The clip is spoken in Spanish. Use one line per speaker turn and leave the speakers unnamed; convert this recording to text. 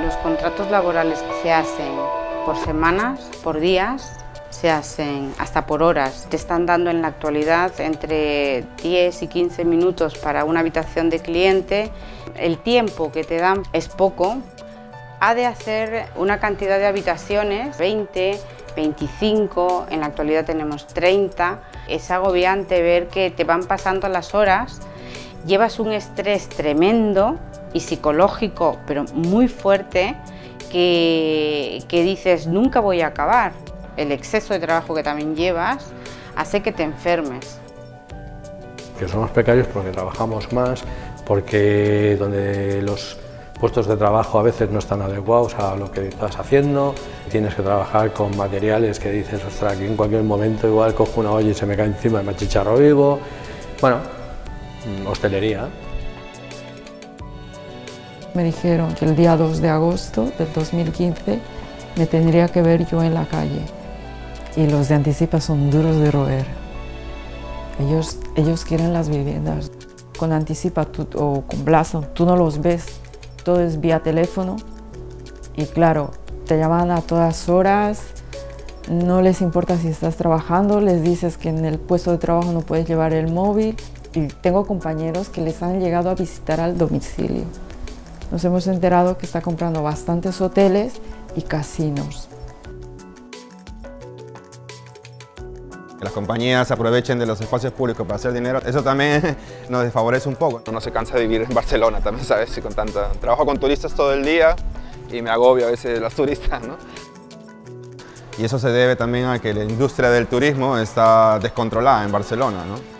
Los contratos laborales se hacen por semanas, por días, se hacen hasta por horas. Te están dando en la actualidad entre 10 y 15 minutos para una habitación de cliente. El tiempo que te dan es poco. Ha de hacer una cantidad de habitaciones, 20, 25, en la actualidad tenemos 30. Es agobiante ver que te van pasando las horas, llevas un estrés tremendo y psicológico, pero muy fuerte, que dices, nunca voy a acabar. El exceso de trabajo que también llevas hace que te enfermes.
Que somos precarios porque trabajamos más, porque donde los puestos de trabajo a veces no están adecuados a lo que estás haciendo, tienes que trabajar con materiales que dices, ostras, aquí en cualquier momento igual cojo una olla y se me cae encima y me achicharro vivo. Bueno, hostelería.
Me dijeron que el día 2 de agosto del 2015 me tendría que ver yo en la calle. Y los de Anticipa son duros de roer. Ellos quieren las viviendas. Con Anticipa o con Blazon tú no los ves, todo es vía teléfono. Y claro, te llaman a todas horas, no les importa si estás trabajando, les dices que en el puesto de trabajo no puedes llevar el móvil. Y tengo compañeros que les han llegado a visitar al domicilio. Nos hemos enterado que está comprando bastantes hoteles y casinos.
Que las compañías se aprovechen de los espacios públicos para hacer dinero, eso también nos desfavorece un poco. Uno se cansa de vivir en Barcelona también, ¿sabes? Y trabajo con turistas todo el día y me agobio a veces los turistas, ¿no? Y eso se debe también a que la industria del turismo está descontrolada en Barcelona, ¿no?